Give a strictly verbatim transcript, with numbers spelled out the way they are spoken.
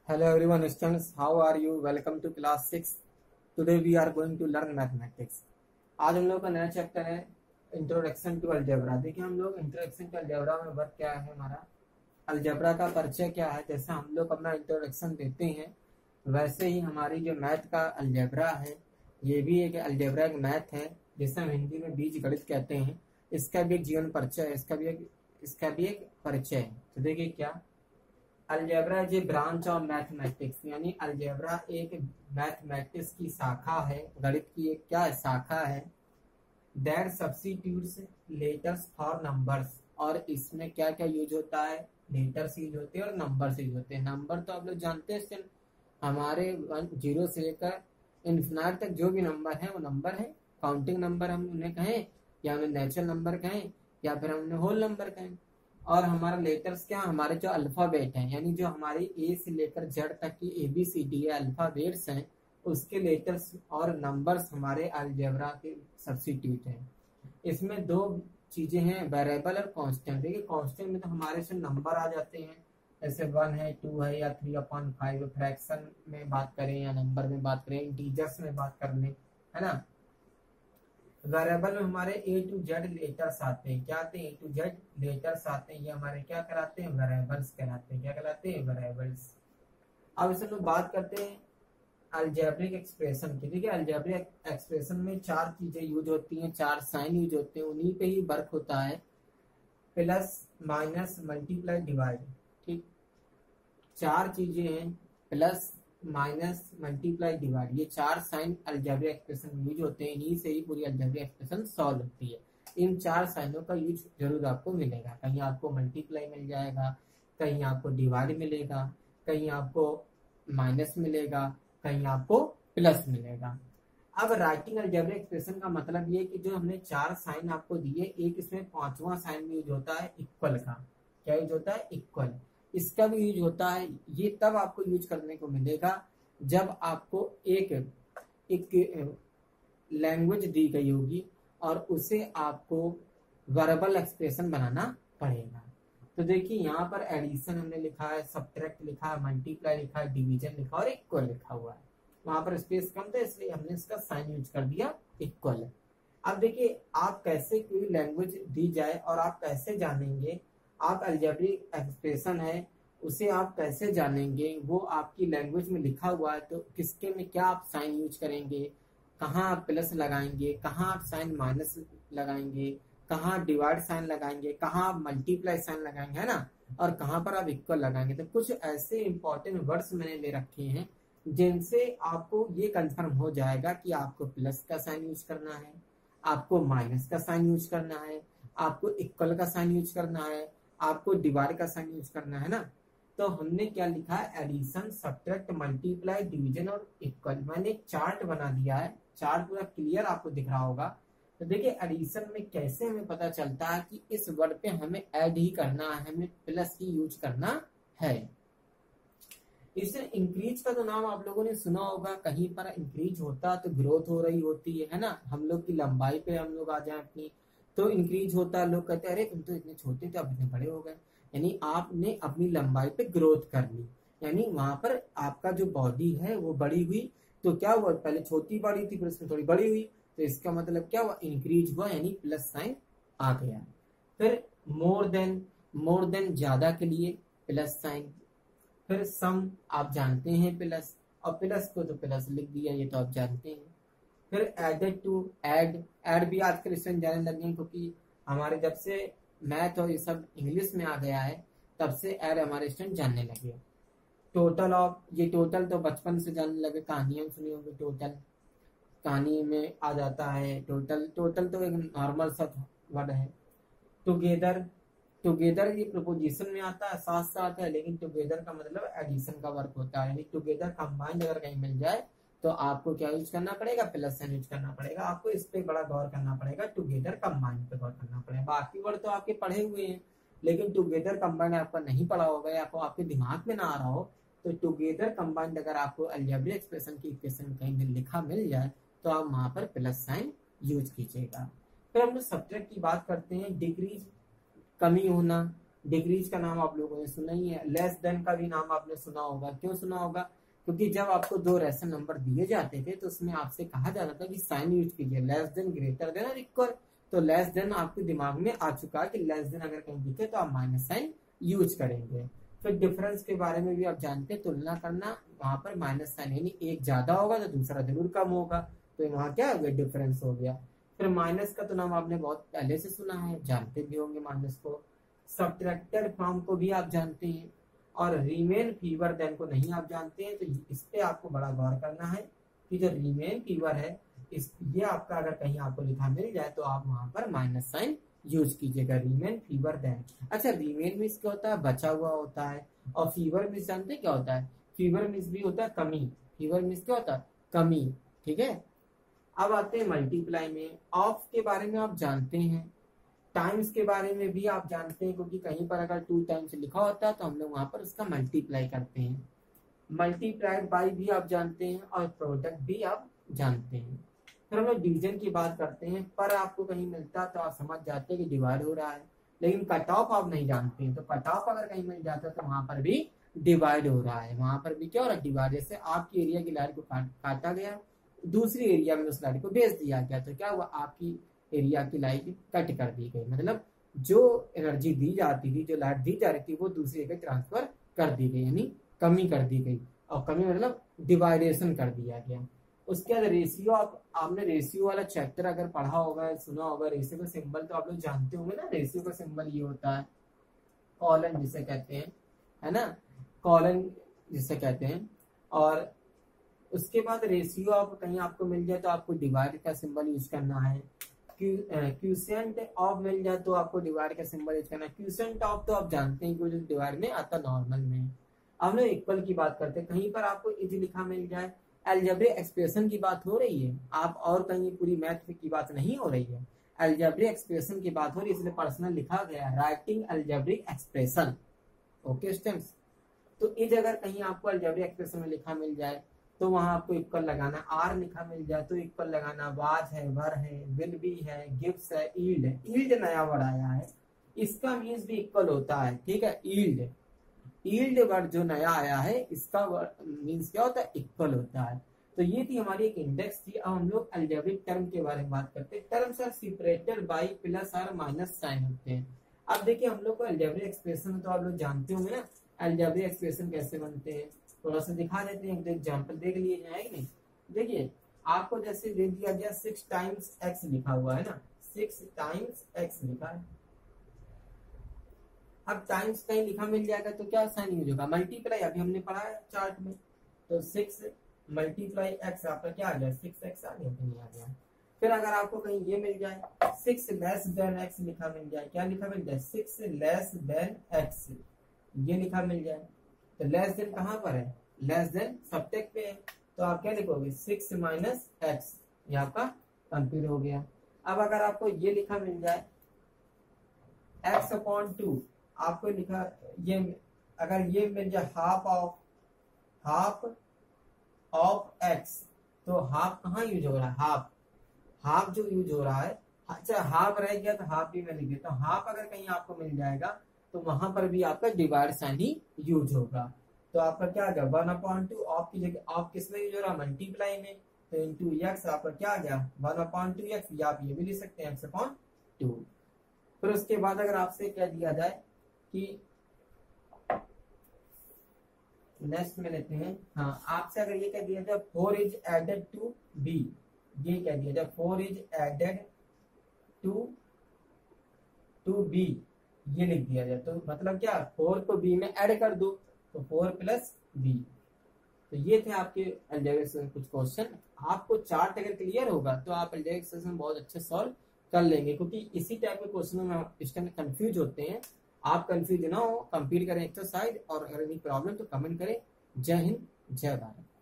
Hello everyone, students. How are you? Welcome to class six. Today we are going to learn mathematics. आज हम लोग का नया chapter है इंट्रोडक्शन टू अलजेब्रा। देखिए हम लोग इंट्रोडक्शन टू अलजेब्रा में वर्क क्या है हमारा, अलजेब्रा का परिचय क्या है। जैसे हम लोग अपना इंट्रोडक्शन देते हैं वैसे ही हमारी जो मैथ का अलजेब्रा है ये भी एक अलजेब्रा एक मैथ है जिसे हम हिंदी में बीज गणित कहते हैं। इसका भी एक जीवन परिचय है, इसका भी एक इसका भी एक परिचय है। तो देखिए क्या algebra is a branch of mathematics, यानी अलजेब्रा एक मैथमेटिक्स की शाखा है, गणित की एक क्या शाखा है। That substitutes letters for numbers, और इसमें क्या क्या यूज होता है, लेटर्स यूज होते हैं और नंबर्स यूज होते हैं। नंबर तो आप लोग जानते हैं, हमारे जीरो से लेकर इन्फिनाइट तक जो भी नंबर है वो नंबर है। काउंटिंग नंबर हम उन्हें कहें या उन्हें नेचुरल नंबर कहें या फिर हम उन्हें होल नंबर कहें। और हमारा लेटर्स क्या, हमारे जो अल्फाबेट हैं, यानी जो हमारी ए से लेकर जेड तक की A B C D alphabets हैं उसके लेटर्स और नंबर्स हमारे अलजेब्रा के सब्स्टिट्यूट हैं। इसमें दो चीजें हैं, वेरिएबल और कांस्टेंट। देखिए कांस्टेंट में तो हमारे से नंबर आ जाते हैं, जैसे वन है, टू है या थ्री अपॉन फाइव। फ्रैक्शन में बात करें या नंबर में बात करें, इंटीजर्स में बात कर लें, है ना। वेरिएबल में हमारे ए टू जेड लेटर्स आते हैं। क्या आते हैं? ए टू जेड लेटर्स आते हैं। ये हमारे क्या कराते हैं? वेरिएबल्स कहलाते हैं। क्या कहलाते हैं? वेरिएबल्स। अब इसे लोग बात करते हैं अलजेब्रिक एक्सप्रेशन की। देखिए अलजेब्रिक एक्सप्रेशन में चार चीजें यूज होती हैं, चार साइन यूज होते हैं, उन्हीं पे ही वर्क होता है। Plus, minus, multiply, divide. ठीक, चार चीजें हैं, प्लस, माइनस, मल्टीप्लाई, डिवाइड। ये चार साइन अलजेब्रिक एक्सप्रेशन यूज होते हैं, इन्हीं से ही पूरी अलजेब्रिक एक्सप्रेशन सॉल्व होती है। इन चार साइनों का यूज जरूर आपको मिलेगा, कहीं आपको मल्टीप्लाई मिल जाएगा, कहीं आपको डिवाइड मिलेगा, कहीं आपको माइनस मिलेगा, कहीं आपको प्लस मिलेगा। अब राइटिंग अलजेब्रिक एक्सप्रेशन का मतलब ये कि जो हमने चार साइन आपको दिए, एक इसमें पांचवा साइन यूज होता है इक्वल का। क्या यूज होता है? इक्वल। इसका भी यूज होता है, ये तब आपको यूज करने को मिलेगा जब आपको एक एक लैंग्वेज दी गई होगी और उसे आपको वर्बल एक्सप्रेशन बनाना पड़ेगा। तो देखिए यहाँ पर एडिशन हमने लिखा है, सब्ट्रैक्ट लिखा है, मल्टीप्लाई लिखा है, डिवीजन लिखा और इक्वल लिखा हुआ है। वहां पर स्पेस कम था इसलिए हमने इसका साइन यूज कर दिया इक्वल। अब देखिए आप कैसे कोई लैंग्वेज दी जाए और आप कैसे जानेंगे आप अलजेब्रिक एक्सप्रेशन है उसे आप कैसे जानेंगे, वो आपकी लैंग्वेज में लिखा हुआ है तो किसके में क्या आप साइन यूज करेंगे, कहाँ आप प्लस लगाएंगे, कहाँ आप साइन माइनस लगाएंगे, कहाँ डिवाइड साइन लगाएंगे, कहाँ आप मल्टीप्लाई साइन लगाएंगे, है ना, और कहाँ पर आप इक्वल लगाएंगे। तो कुछ ऐसे इंपॉर्टेंट वर्ड्स मैंने ले रखे हैं जिनसे आपको ये कंफर्म हो जाएगा कि आपको प्लस का साइन यूज करना है, आपको माइनस का साइन यूज करना है, आपको इक्वल का साइन यूज करना है, आपको डिवाइड का साइन यूज करना है ना। तो हमने क्या लिखा है? एडिशन, सब्ट्रैक्ट, मल्टीप्लाई, डिवीजन और इक्वल। मैंने एक चार्ट बना दिया है, चार्ट पूरा क्लियर आपको दिख रहा होगा। तो देखिए एडिशन में कैसे हमें पता चलता है कि इस वर्ड पे हमें ऐड ही करना है, हमें प्लस ही यूज करना है। इसे इंक्रीज का तो नाम आप लोगों ने सुना होगा, कहीं पर इंक्रीज होता तो ग्रोथ हो रही होती है, है ना। हम लोग की लंबाई पे हम लोग आ जाए अपनी तो इंक्रीज होता है, लोग कहते हैं अरे तुम तो इतने छोटे थे अब इतने बड़े हो गए, यानी आपने अपनी लंबाई पे ग्रोथ कर ली, यानी वहां पर आपका जो बॉडी है वो बड़ी हुई। तो क्या हुआ? पहले छोटी बड़ी थी फिर उसमें थोड़ी बड़ी हुई, तो इसका मतलब क्या हुआ? इंक्रीज हुआ, यानी प्लस साइन आ गया। फिर मोर देन, मोर देन ज्यादा के लिए प्लस साइन। फिर सम आप जानते हैं प्लस, और प्लस को तो प्लस लिख दिया, ये तो आप जानते हैं। फिर एडेड टू, ऐड, ऐड भी आजकल स्टूडेंट जाने लगे हैं क्योंकि हमारे जब से मैथ और ये सब इंग्लिश में आ गया है तब से ऐड हमारे स्टूडेंट जानने लगे। टोटल ऑफ, ये टोटल तो बचपन से जानने लगे, कहानियां सुनी होंगी, टोटल कहानी में आ जाता है टोटल। टोटल तो एक नॉर्मल सा वर्ड है। टुगेदर, टुगेदर ये प्रपोजिशन में आता है, साथ साथ है, लेकिन टुगेदर का मतलब एडिशन का वर्क होता है, यानी टुगेदर कंबाइंड अगर कहीं मिल जाए तो आपको क्या यूज करना पड़ेगा? प्लस साइन यूज करना पड़ेगा। आपको इस पे बड़ा गौर करना पड़ेगा, टुगेदर कंबाइंड पे गौर करना पड़ेगा। बाकी वर्ड तो आपके पढ़े हुए हैं लेकिन टुगेदर कंबाइंड आपका नहीं पढ़ा होगा या आपको आपके दिमाग में ना आ रहा हो, तो टुगेदर कंबाइंड अगर आपको अलजेब्रिक एक्सप्रेशन की इक्वेशन कहीं भी लिखा मिल जाए तो आप वहां पर प्लस साइन यूज कीजिएगा। फिर हम लोग सब्ट्रैक्ट की बात करते हैं। डिक्रीज कमी होना, डिक्रीज का नाम आप लोगों ने सुना ही है, लेस देन का भी नाम आपने सुना होगा। क्यों सुना होगा? क्योंकि जब आपको दो रैशनल नंबर दिए जाते थे तो उसमें आपसे कहा जाता था कि साइन यूज कीजिए, लेस देन, ग्रेटर देन और इक्वल। तो लेस देन आपके दिमाग में आ चुका है कि लेस देन अगर कहीं दिखे तो आप माइनस साइन यूज करेंगे। फिर डिफरेंस के बारे में भी आप जानते हैं, तुलना करना, वहां पर माइनस साइन, यानी एक ज्यादा होगा तो दूसरा जरूर कम होगा, तो वहां क्या हो गया? डिफरेंस हो गया। फिर माइनस का तो नाम आपने बहुत पहले से सुना है, जानते भी होंगे माइनस को। सब्ट्रैक्टेड फ्रॉम को भी आप जानते हैं, और रिमेन फीवर देन को नहीं आप जानते हैं। तो इस पे आपको बड़ा गौर करना है कि जो रिमेन फीवर है, इस ये आपका अगर कहीं आपको लिखा मिल जाए तो आप वहां पर माइनस साइन यूज कीजिएगा, रिमेन फीवर देन। अच्छा, रिमेन मीन्स क्या होता है? बचा हुआ होता है। और फीवर मीन्स जानते हैं क्या होता है? फीवर मीन्स भी होता है कमी। फीवर मीन्स क्या होता है? कमी। ठीक है, अब आते हैं मल्टीप्लाई में। ऑफ के बारे में आप जानते हैं, टाइम्स के बारे में भी आप जानते हैं, क्योंकि कहीं पर अगर टू टाइम्स लिखा होता है तो हम लोग वहां पर उसका मल्टीप्लाई करते हैं। मल्टीप्लाइड बाई भी आप जानते हैं, और प्रोडक्ट भी आप जानते हैं। फिर हम लोग डिवीजन की बात करते हैं। पर आपको कहीं मिलता तो आप समझ जाते हैं कि डिवाइड हो रहा है, लेकिन कट ऑफ आप नहीं जानते हैं। तो कट ऑफ अगर कहीं मिल जाता है तो वहां पर भी डिवाइड हो रहा है, वहां पर भी क्या हो रहा है? डिवाइड। जैसे आपकी एरिया की लाइन को काट, काटा गया, दूसरी एरिया में उस लाइन को भेज दिया गया, तो क्या हुआ? आपकी एरिया की लाइन कट कर दी गई, मतलब जो एनर्जी दी जाती थी, जो लाइट दी जा रही थी, वो दूसरी जगह ट्रांसफर कर दी गई, यानी कमी कर दी गई। और कमी मतलब डिवाइडेशन कर दिया गया। उसके बाद रेशियो, आप आपने रेशियो वाला चैप्टर अगर पढ़ा होगा, सुना होगा, रेशियो का सिंबल तो आप लोग जानते होंगे ना। रेशियो का सिंबल ये होता है कॉलन जिसे कहते हैं, है ना, कॉलन जिसे कहते हैं। और उसके बाद रेशियो आप कहीं आपको मिल जाए तो आपको डिवाइड का सिंबल यूज करना है। क्यूसेंट ऑफ मिल जाए तो आपको डिवाइड का सिंबल यूज करना है। क्यूसेंट ऑफ तो आप जानते हैं कि जो डिवाइड में आता नॉर्मल में। अब लोग इक्वल की बात करते हैं, कहीं पर आपको इज लिखा मिल जाए, अलजेब्रिक एक्सप्रेशन की बात हो रही है, आप और कहीं पूरी मैथ की बात नहीं हो रही है, अलजेब्रिक एक्सप्रेशन की बात हो रही है, इसलिए पर्सनल लिखा गया, writing algebraic expression. Okay students, तो इज अगर कहीं आपको अलजेब्रिक एक्सप्रेशन में लिखा मिल जाए तो वहां आपको इक्वल लगाना। आर लिखा मिल जाए तो इक्वल लगाना। वाज है, वर है, विल बी है, गिव्स है, ईल्ड है। ईल्ड नया वर्ड आया है, इसका मीन्स भी इक्वल होता है। ठीक है, ईल्ड, ईल्ड वर्ड जो नया आया है, इसका मीन्स क्या होता है? इक्वल होता है। तो ये थी हमारी एक इंडेक्स थी। अब हम लोग अलजेब्रिक टर्म के बारे में बात करते हैं। Terms are separated by plus और माइनस साइन होते हैं। अब देखिए, हम लोग को अलजेब्रिक एक्सप्रेशन तो आप लोग जानते होंगे ना, अलजेब्रिक एक्सप्रेशन कैसे बनते हैं, थोड़ा सा दिखा देते हैं, एक एग्जाम्पल देख लिए जाए नहीं। देखिए, आपको जैसे दे दिया गया सिक्स टाइम्स एक्स लिखा हुआ है ना, सिक्स टाइम्स एक्स लिखा है। अब टाइम्स कहीं लिखा मिल जाएगा तो क्या साइन यूज होगा? मल्टीप्लाई, अभी हमने पढ़ा है चार्ट में। तो सिक्स मल्टीप्लाई एक्स, आपका क्या आ गया? सिक्स एक्स आ गया कि नहीं आ गया? फिर अगर आपको कहीं ये मिल जाए, सिक्स लेस देन एक्स लिखा मिल जाए, क्या लिखा मिल जाए? सिक्स लेस देन एक्स, ये लिखा मिल जाए, तो लेस देन कहाँ पर है? लेस देन सबटेक्ट पे है, तो आप क्या लिखोगे? सिक्स माइनस एक्स, ये आपका कंप्लीट हो गया। अब अगर आपको ये लिखा मिल जाए एक्स अपॉन टू, आपको लिखा ये, अगर ये मिल जाए half of half of X, तो हाफ कहाँ यूज हो रहा है? हाफ, हाफ जो यूज हो रहा है, अच्छा हाफ रह गया तो हाफ भी मैं लिख देता हूँ। हाफ अगर कहीं आपको मिल जाएगा तो वहां पर भी आपका डिवाइड साइन ही यूज होगा। तो आपका क्या आ गया? वन अपॉन टू, ऑफ की जगह ऑफ किसमें यूज हो रहा है? मल्टीप्लाई में, तो इंटू एक्स, आपका क्या आ गया? वन अपॉन टू एक्स, या आप ये भी लिख सकते हैं एक्स अपॉन टू। फिर उसके बाद अगर आपसे क्या दिया जाए कि नेक्स्ट में लेते हैं, हाँ, आपसे अगर ये कह दिया जाए four is added to B, ये कह दिया जाए four is added to two B, ये लिख दिया जाए, तो मतलब क्या? फोर को बी में ऐड कर दो, तो फोर प्लस बी। तो ये थे आपके अलजेब्रिक से कुछ क्वेश्चन। आपको चार्ट अगर क्लियर होगा तो आप अलजेब्रिक सेक्शन बहुत अच्छे सॉल्व कर लेंगे, क्योंकि इसी टाइप के क्वेश्चनों में इस टाइम कंफ्यूज होते हैं। आप कंफ्यूज ना हो, कंप्लीट करें एक्सरसाइज, और अगर एनी प्रॉब्लम तो कमेंट करें। जय हिंद, जय भारत।